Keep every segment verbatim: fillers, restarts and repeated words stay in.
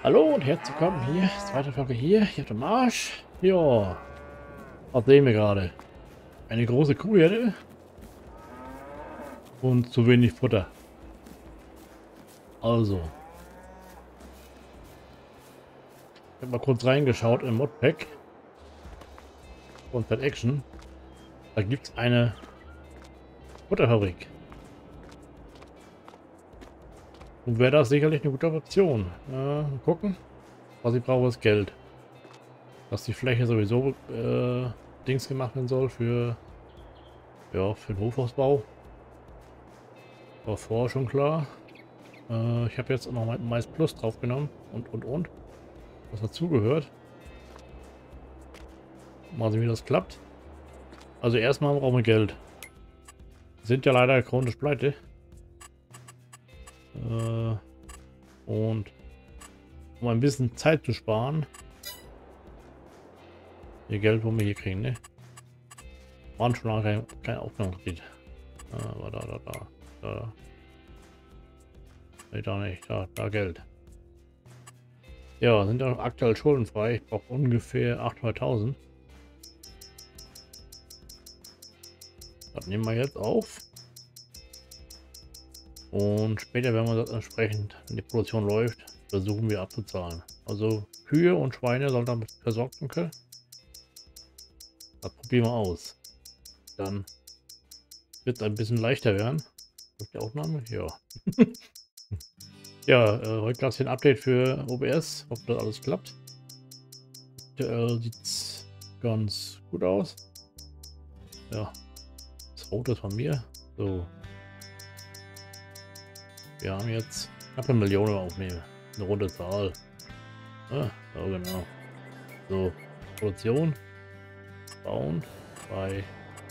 Hallo und herzlich willkommen hier. Zweite Folge hier, hier auf dem Marsch. Ja, was sehen wir gerade? Eine große Kuhherde und zu wenig Futter. Also, ich habe mal kurz reingeschaut im Modpack von Pet Action. Da gibt es eine Futterfabrik. Und wäre das sicherlich eine gute Option. Äh, mal gucken. Was ich brauche, ist Geld. Dass die Fläche sowieso äh, Dings gemacht werden soll für, ja, für den Hofausbau. War vorher schon klar. Äh, ich habe jetzt auch noch mal Mais Plus drauf genommen und und und. Was dazugehört. Mal sehen, wie das klappt. Also erstmal brauchen wir Geld. Wir sind ja leider chronisch pleite. Äh, und um ein bisschen Zeit zu sparen. Ihr Geld, wo wir hier kriegen, ne? Waren schon lange kein, kein Aufnahmekredit. Äh, war da, da, da, da. Nee, da nicht. Da, da Geld. Ja, sind ja aktuell schuldenfrei. Ich brauche ungefähr achthunderttausend. Das nehmen wir jetzt auf. Und später, wenn man das entsprechend, wenn die Produktion läuft, versuchen wir abzuzahlen. Also Kühe und Schweine sollen damit versorgt werden können. Das probieren wir aus. Dann wird es ein bisschen leichter werden. Die Aufnahme? Ja. Ja, äh, heute gab es hier ein Update für O B S, ob das alles klappt. Aktuell sieht es ganz gut aus. Ja, das Rot ist von mir. So. Wir haben jetzt knapp eine Million aufnehmen. Eine runde Zahl. Ah, ja, genau. So, Produktion. Bauen. Bei.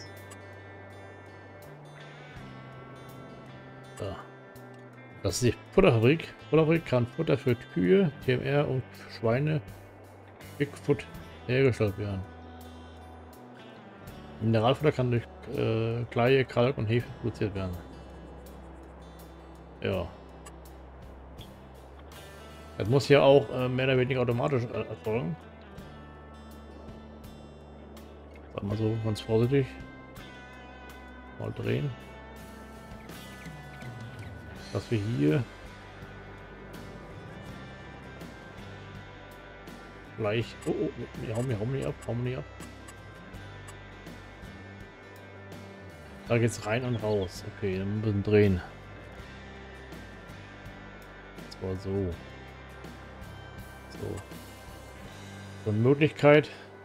Da. Das ist die Futterfabrik. Futterfabrik kann Futter für Kühe, T M R und Schweine, Bigfoot hergestellt werden. Mineralfutter kann durch äh, Kleie, Kalk und Hefe produziert werden. Ja. Das muss ja auch äh, mehr oder weniger automatisch äh, erfolgen. Sag mal so ganz vorsichtig. Mal drehen. Dass wir hier gleich. Oh, oh, oh, wir hauen, wir hauen nicht ab, hauen nicht ab. Da geht's rein und raus. Okay, dann müssen wir drehen. Das war so. So. So eine Möglichkeit.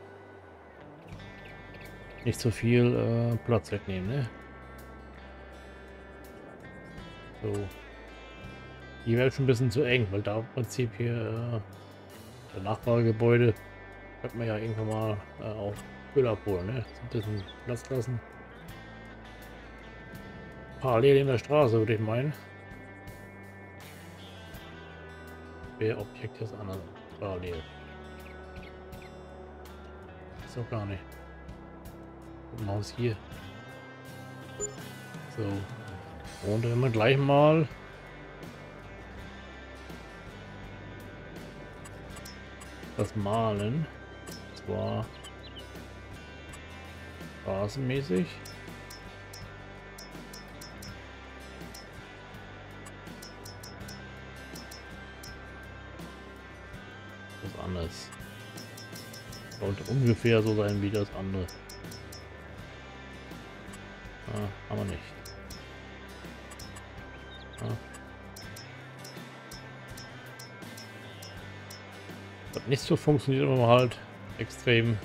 Nicht so viel äh, Platz wegnehmen, ne? So. Hier wäre schon ein bisschen zu eng, weil da im Prinzip hier äh, der Nachbargebäude könnte man ja irgendwann mal äh, auch Müll abholen, ne? Ein bisschen Platz lassen. Parallel in der Straße, würde ich meinen. Wer Objekt ist anders parallel. Ist doch gar nicht. Gucken wir uns hier. So. Und wenn wir gleich mal das Malen. Zwar straßenmäßig. Was anderes. Sollte ungefähr so sein wie das andere. Ah, aber nicht. Ah. Was nicht so funktioniert, wenn man halt extrem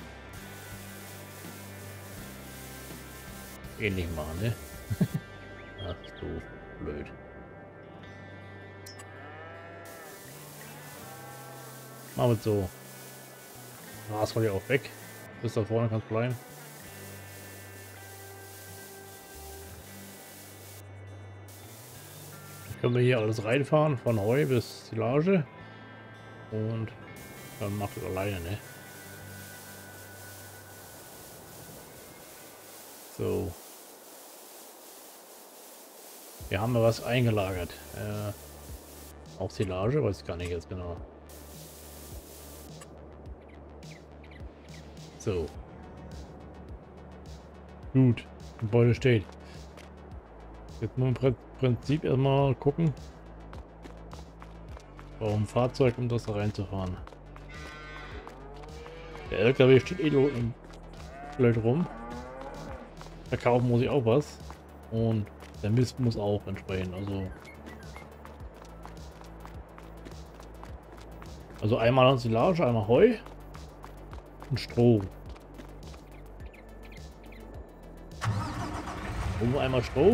ähnlich machen, ne? Ach du blöd. Machen wir so. Das soll ja auch weg. Bis da vorne kann es bleiben. Dann können wir hier alles reinfahren, von Heu bis Silage. Und dann macht es alleine, ne? So. Wir haben ja was eingelagert. Äh, auch Silage, weiß ich gar nicht jetzt genau. So. Gut. Gebäude steht. Jetzt muss man im Prinzip erstmal gucken. Warum ein Fahrzeug, um das da reinzufahren. Der L K W steht eh blöd rum. Verkaufen muss ich auch was. Und der Mist muss auch entsprechend. Also, also einmal Ensilage, einmal Heu und Stroh. Und einmal Stroh.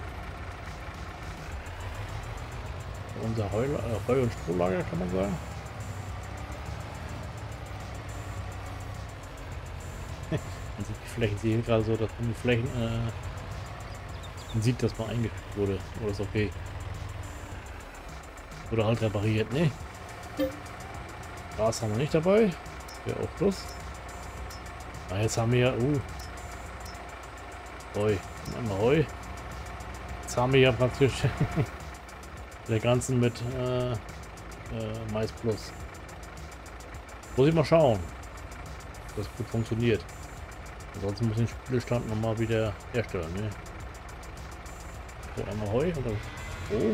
Unser Heu, äh, Heu- und Strohlager, kann man sagen. Man sieht die Flächen, sie hier gerade so, dass man die Flächen, äh, man sieht, dass man eingefügt wurde. Oder ist okay. Oder halt repariert, ne? Gras haben wir nicht dabei. Das wäre auch Schluss. Ah, jetzt haben wir ja, uh, Heu. Einmal Heu. Jetzt haben wir ja praktisch der ganzen mit äh, äh, Mais Plus. Muss ich mal schauen, ob das gut funktioniert. Ansonsten muss ich den Spielstand nochmal wieder herstellen. Ne? So, einmal Heu und dann Stroh.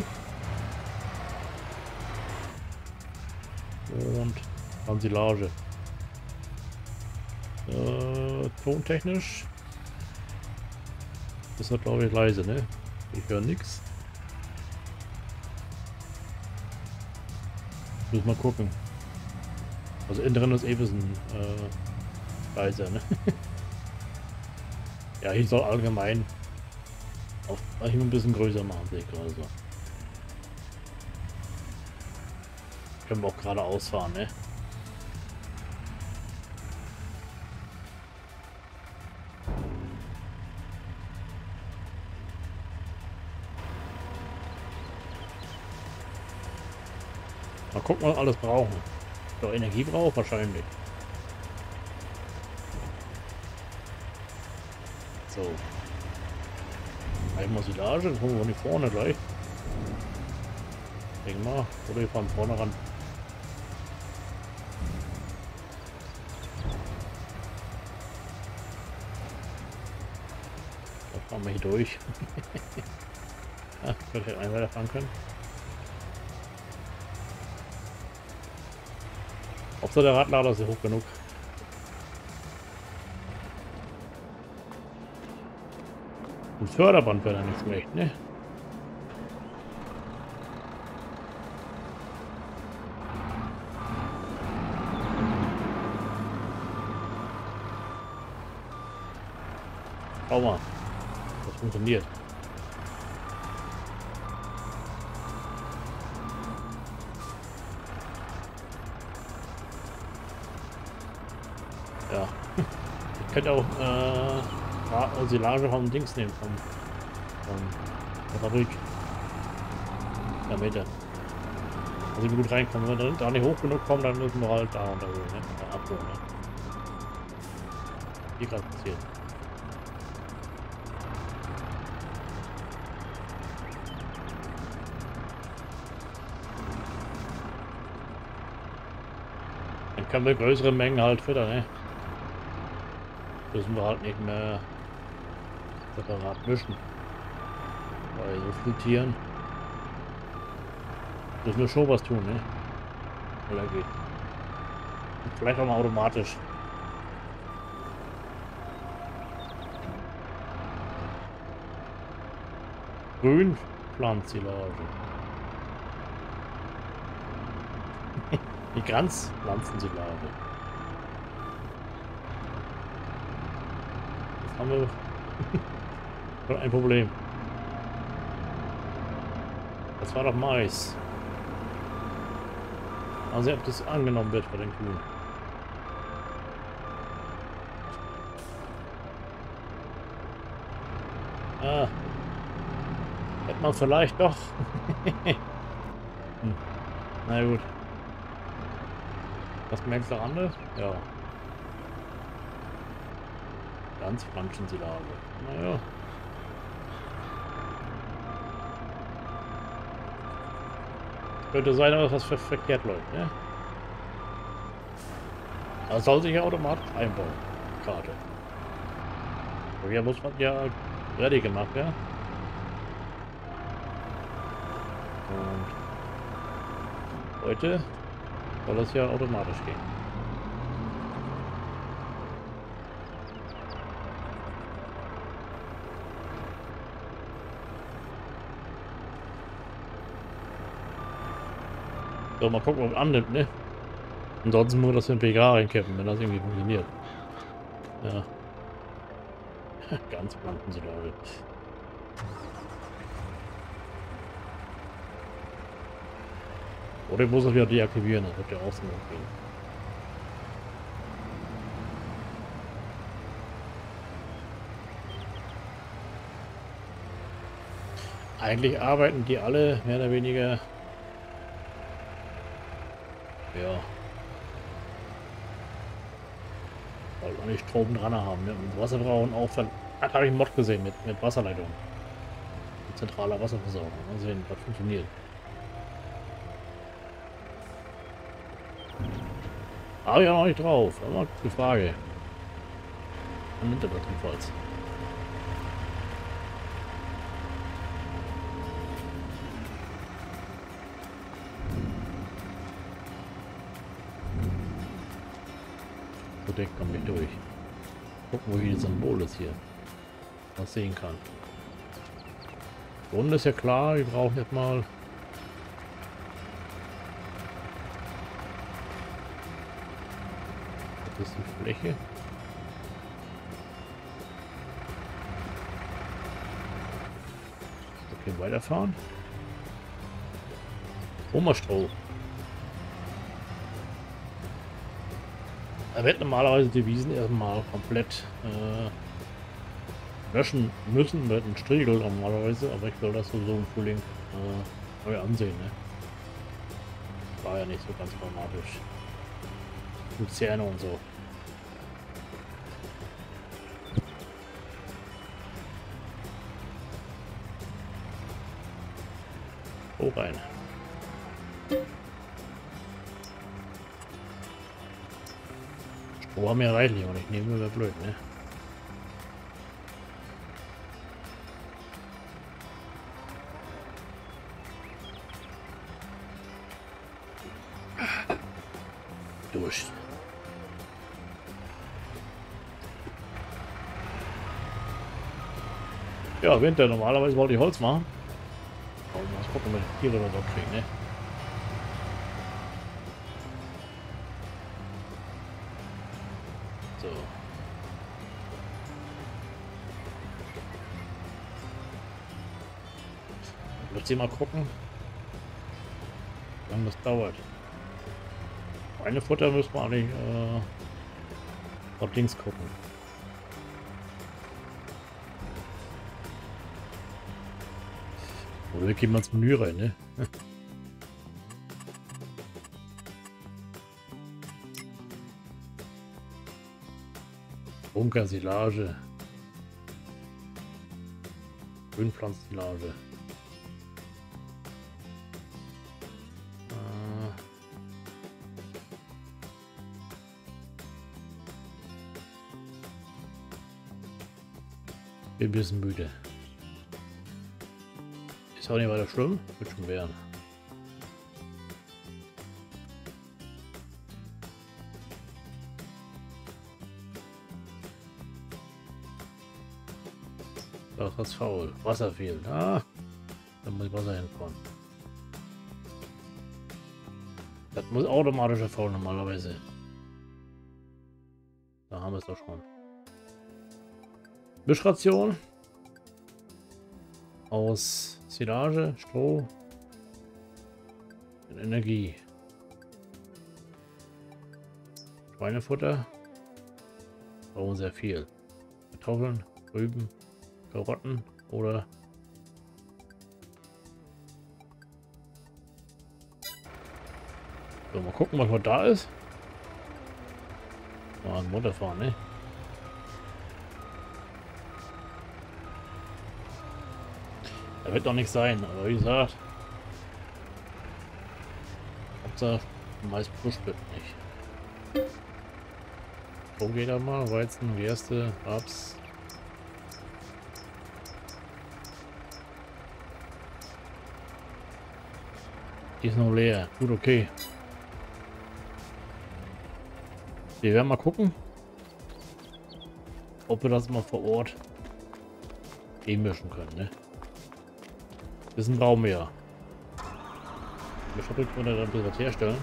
Und Ensilage. Äh, tontechnisch ist das, glaube ich, leise, ne? Ich höre nichts. Muss mal gucken. Also innen drin ist eh ein bisschen äh, leiser, ne? Ja, ich soll allgemein auch ein bisschen größer machen, sehe ich gerade so. Können wir auch gerade ausfahren, ne? Mal gucken, was alles brauchen. Doch Energie braucht wahrscheinlich. So. Einmal Silage, dann holen wir nicht vorne gleich. Denk mal, oder wir fahren vorne ran. Da fahren wir hier durch. Ja, ich hätte einen weiterfahren können. Hauptsache der Radlader ist ja hoch genug. Ein Förderband wäre da nicht schlecht, ne? Schau mal, das funktioniert. Ja, ich könnte auch äh, Silage vom Dings nehmen, vom, vom der Fabrik. Der Meter. Also gut reinkommen. Wenn wir da nicht hoch genug kommen, dann müssen wir halt da unterholen, ne? Da abholen, ne? Hier gerade passiert. Dann können wir größere Mengen halt füttern, ne? Müssen wir halt nicht mehr separat mischen. Bei so viel Tieren müssen wir schon was tun, ne? Oder geht. Und vielleicht auch mal automatisch. Grün Pflanzsilage. Die Kranzpflanzensilage. Jetzt haben wir schon ein Problem. Das war doch Mais. Also ob das angenommen wird bei den Kühen. Ah. Hätte man vielleicht doch. Hm. Na gut. Was merkt der andere? Ja. Ganz Pflanzensilage. Naja. Könnte sein, dass was verkehrt läuft, ne? Das soll sich ja automatisch einbauen. Karte. Aber hier muss man ja ready gemacht werden. Und heute soll das ja automatisch gehen. So, mal gucken, ob er annimmt, ne? Ansonsten nur das in P K reinkippen, wenn das irgendwie funktioniert. Ja. Ganz Blankensolare. Oder ich muss es wieder deaktivieren, das wird ja auch so gehen. Eigentlich arbeiten die alle mehr oder weniger, ja, weil wir nicht Strom dran haben, ne? Und Wasser brauchen auch von, da habe ich einen Mod gesehen mit, mit Wasserleitung. Mit zentraler Wasserversorgung. Mal sehen, was funktioniert. Aber ja noch nicht drauf. Aber die Frage. Dann nimmt er das jedenfalls. So, der kommt nicht durch. Gucken, wo hier das Symbol ist hier. Was sehen kann. Grund ist ja klar, wir brauchen jetzt mal das ist die Fläche. Okay, weiterfahren. Omerstroh. Er wird normalerweise die Wiesen erstmal komplett äh, löschen müssen mit einem Striegel normalerweise, aber ich will das so im Frühling äh, neu ansehen. Ne? War ja nicht so ganz dramatisch. Luzerne und so. Oh rein. Stroh haben wir reichlich und ich nehme mir blöd, ne? Durch. Ja, Winter. Normalerweise wollte ich Holz machen. Aber mal gucken, ob wir hier oder dort kriegen, ne? So. Lass mal gucken, wie lange das dauert. Eine Futter müssen wir eigentlich äh, auf links gucken. Oder wir gehen mal ins Menü rein, ne? Bunker, Silage. Grünpflanzensilage. Bin ein bisschen müde. Ist auch nicht weiter schlimm. Wird schon werden. Doch, das ist faul. Wasser fehlt. Ah, da muss Wasser hinkommen. Das muss automatisch erfolgen normalerweise. Da haben wir es doch schon. Mischration aus Silage, Stroh und Energie. Schweinefutter brauchen sehr viel. Kartoffeln, Rüben, Karotten oder so, mal gucken, was noch da ist. Mal runterfahren, ne? Da wird doch nicht sein, aber wie gesagt, Hauptsache meist Plus wird nicht. Wo geht er mal? Weizen, Gerste, Raps. Die ist noch leer. Gut, okay. Wir werden mal gucken, ob wir das mal vor Ort eh mischen können, ne? Das ist ein Raum mehr. In der Fabrik können wir dann ein bisschen was herstellen.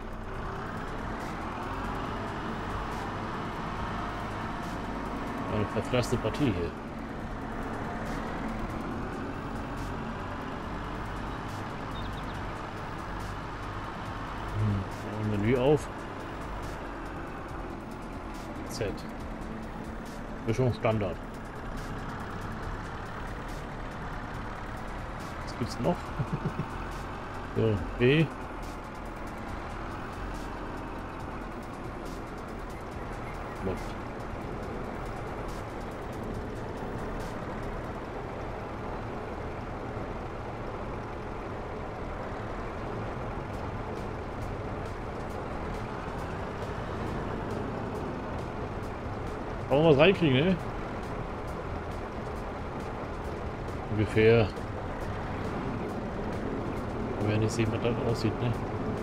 Eine verfresste Partie hier. Hm, Menü auf. Z. Mischung Standard. Was gibt's noch? So, B. Läuft. Wollen wir was reinkriegen, ne? Ungefähr. Wir werden nicht sehen, was das aussieht, ne?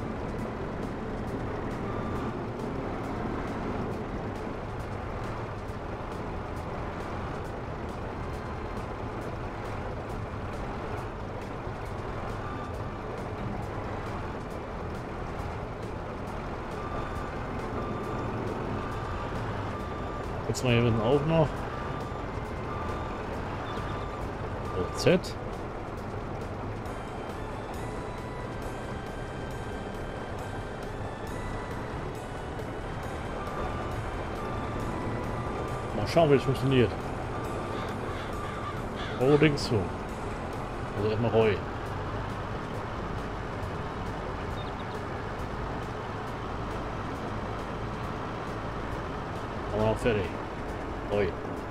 Jetzt mal hier hinten auch noch. So, Z. Mal schauen, wie es funktioniert. Oh, denkst du? Also erstmal Roy. Aber noch fertig. Roy.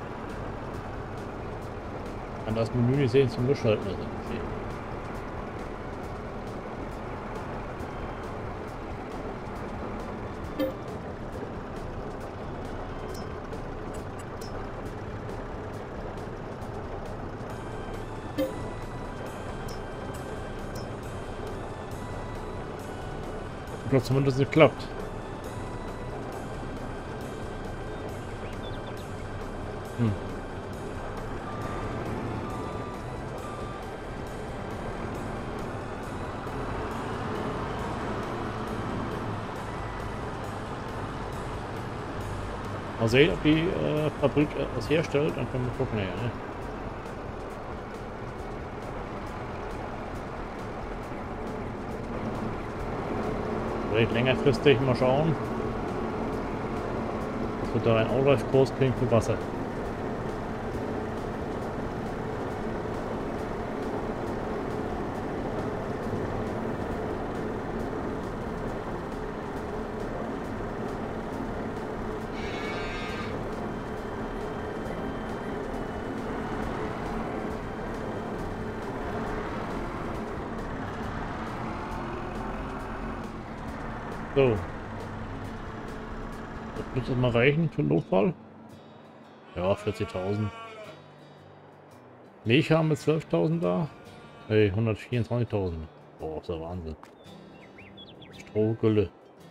Kann das Menü nicht sehen zum Beschalten. Also okay. Ich glaube zumindest nicht klappt. Hm. Mal sehen, ob die äh, Fabrik etwas herstellt, dann können wir gucken. Ja, ne? Vielleicht längerfristig mal schauen, dass wir da einen Ausweichkurs kriegen für Wasser. So. Das wird das mal reichen für den Notfall? Ja, vierzigtausend. Milch haben wir zwölftausend da. Hey, hundertvierundzwanzigtausend. Boah, ist der Wahnsinn. Stroh, Gülle.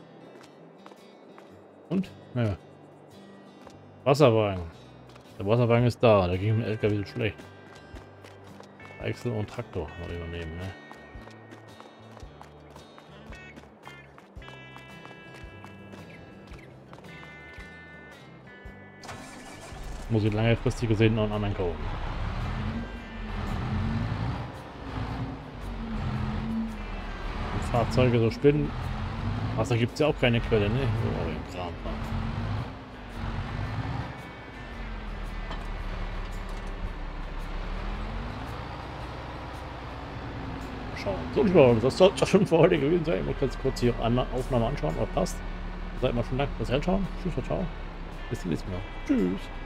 Und? Ja. Wasserwagen. Der Wasserwagen ist da. Da ging mit dem L K W so schlecht. Eichsel und Traktor mal übernehmen, ne? Muss ich langfristig gesehen noch einen anderen kaufen. Und Fahrzeuge so spinnen. Wasser gibt es ja auch keine Quelle, ne? Oh, den Kram. Schauen. So, lieber, das soll das schon für heute gewesen sein. Ich muss jetzt kurz hier Aufnahme anschauen, ob passt. Seid mal schon Dank fürs Hinschauen. Tschüss, ciao. Bis zum nächsten Mal. Tschüss.